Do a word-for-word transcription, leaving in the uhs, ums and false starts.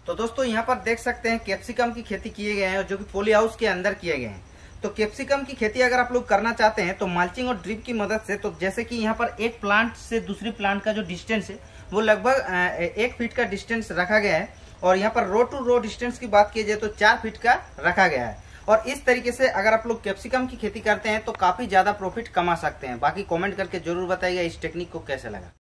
तो दोस्तों यहाँ पर देख सकते हैं कैप्सिकम की खेती किए गए हैं जो कि पॉली हाउस के अंदर किए गए हैं। तो कैप्सिकम की खेती अगर आप लोग करना चाहते हैं तो माल्चिंग और ड्रिप की मदद से, तो जैसे कि यहाँ पर एक प्लांट से दूसरी प्लांट का जो डिस्टेंस है वो लगभग एक फीट का डिस्टेंस रखा गया है, और यहाँ पर रो टू रो डिस्टेंस की बात की जाए तो चार फीट का रखा गया है। और इस तरीके से अगर आप लोग कैप्सिकम की खेती करते हैं तो काफी ज्यादा प्रॉफिट कमा सकते हैं। बाकी कमेंट करके जरूर बताइएगा इस टेक्निक को कैसे लगा।